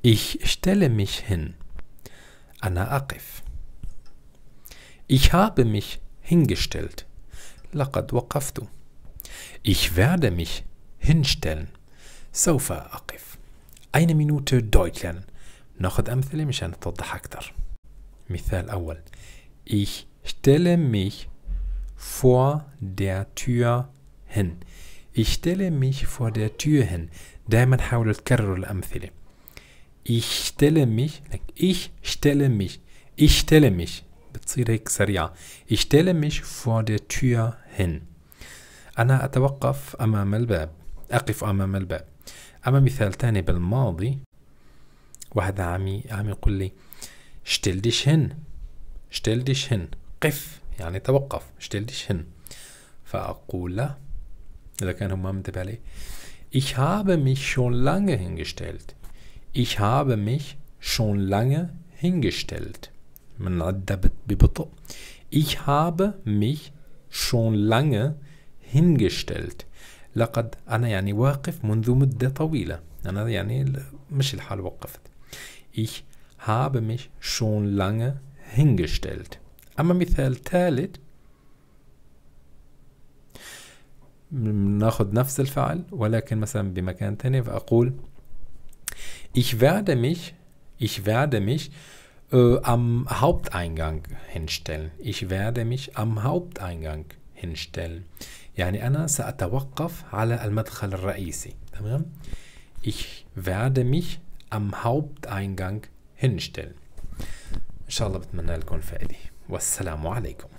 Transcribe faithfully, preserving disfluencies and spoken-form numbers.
Ich stelle mich hin. أنا أقف. Ich habe mich hingestellt. لقد وقفت. Ich werde mich hinstellen. سوف أقف. Eine Minute Deutsch lernen. ناخذ أمثلة مشان توضح أكثر. مثال أول. Ich stelle mich vor der Tür hin. Ich stelle mich vor der Tür hin. دائما حاولوا تكرروا الأمثلة. Ich stelle mich. Ich stelle mich. Ich stelle mich. بتصير هيك سريعة. Ich stelle mich vor der Tür hin. أنا أتوقف أمام الباب. أقف أمام الباب. أما مثال تاني بالماضي. واحد عمي عم يقول لي stell dich hin. stell dich hin. قف يعني توقف. stell dich hin. فأقول له إذا كان هو ما منتبه عليه Ich habe mich schon lange hingestellt. Ich habe mich schon lange hingestellt. من عدة ببطء. Ich habe mich schon lange hingestellt. لقد أنا يعني واقف منذ مدة طويلة. أنا يعني مش الحال وقفت. Ich habe mich schon lange hingestellt. أما مثال ثالث ناخذ نفس الفعل ولكن مثلا بمكان ثاني فأقول Ich werde mich Ich werde mich äh, am Haupteingang hinstellen. Ich werde mich am Haupteingang hinstellen. يعني أنا سأتوقف على المدخل الرئيسي. تمام؟ Ich werde mich am Haupteingang hinstellen. إن شاء الله بتمنى لكم فائدة. والسلام عليكم.